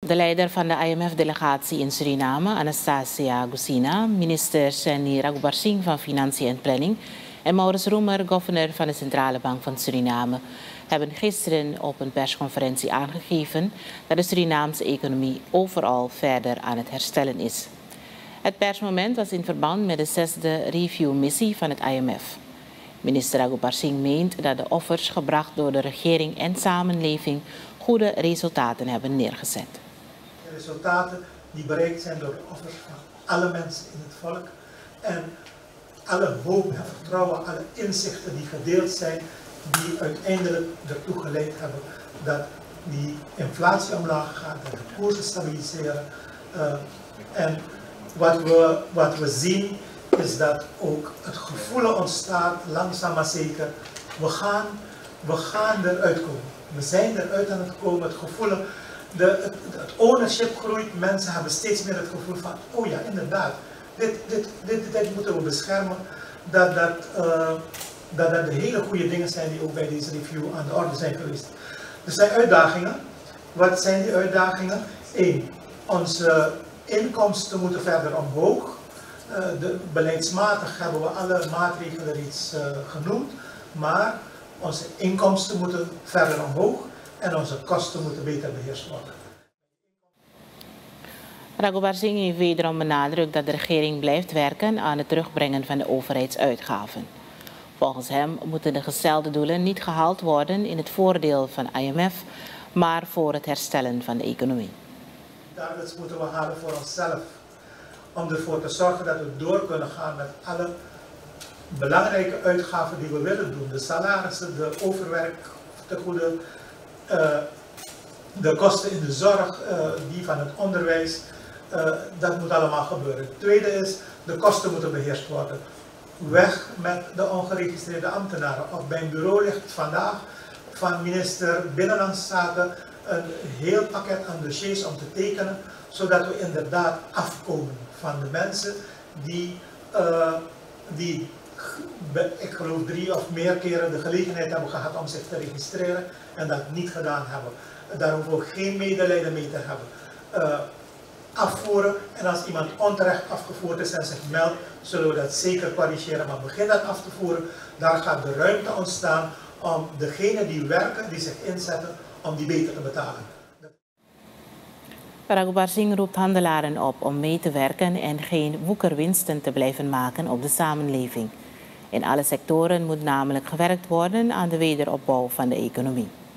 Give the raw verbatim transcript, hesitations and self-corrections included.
De leider van de I M F-delegatie in Suriname, Anastasia Gusina, minister Seni Raghubarsingh van Financiën en Planning en Maurits Roemer, gouverneur van de Centrale Bank van Suriname, hebben gisteren op een persconferentie aangegeven dat de Surinaamse economie overal verder aan het herstellen is. Het persmoment was in verband met de zesde review-missie van het I M F. Minister Raghubarsingh meent dat de offers gebracht door de regering en samenleving goede resultaten hebben neergezet. De resultaten die bereikt zijn door de offers van alle mensen in het volk en alle hoop en vertrouwen, alle inzichten die gedeeld zijn, die uiteindelijk ertoe geleid hebben dat die inflatie omlaag gaat, dat de koersen stabiliseren. Uh, en wat we, wat we zien is dat ook het gevoel ontstaat, langzaam maar zeker, we gaan, we gaan eruit komen. We zijn eruit aan het komen, het gevoel, de, het, het ownership groeit, mensen hebben steeds meer het gevoel van, oh ja, inderdaad, dit, dit, dit, dit moeten we beschermen, dat dat, uh, dat dat de hele goede dingen zijn die ook bij deze review aan de orde zijn geweest. Er zijn uitdagingen. Wat zijn die uitdagingen? Eén, onze inkomsten moeten verder omhoog. Uh, de, beleidsmatig hebben we alle maatregelen reeds uh, genoemd, maar onze inkomsten moeten verder omhoog en onze kosten moeten beter beheerst worden. Raghubarsingh heeft wederom benadrukt dat de regering blijft werken aan het terugbrengen van de overheidsuitgaven. Volgens hem moeten de gestelde doelen niet gehaald worden in het voordeel van I M F, maar voor het herstellen van de economie. Targets moeten we halen voor onszelf, om ervoor te zorgen dat we door kunnen gaan met alle belangrijke uitgaven die we willen doen. De salarissen, de overwerktegoeden, uh, de kosten in de zorg, uh, die van het onderwijs. Uh, dat moet allemaal gebeuren. Het tweede is, de kosten moeten beheerst worden. Weg met de ongeregistreerde ambtenaren. Op mijn bureau ligt vandaag van minister Binnenlandse Zaken een heel pakket aan dossiers om te tekenen, zodat we inderdaad afkomen van de mensen die, uh, die ik geloof drie of meer keren de gelegenheid hebben gehad om zich te registreren en dat niet gedaan hebben. Daar hoeven we geen medelijden mee te hebben. Uh, afvoeren en als iemand onterecht afgevoerd is en zich meldt, zullen we dat zeker corrigeren. Maar begin dat af te voeren, daar gaat de ruimte ontstaan om degenen die werken, die zich inzetten, om die beter te betalen. Raghubarsingh roept handelaren op om mee te werken en geen woekerwinsten te blijven maken op de samenleving. In alle sectoren moet namelijk gewerkt worden aan de wederopbouw van de economie.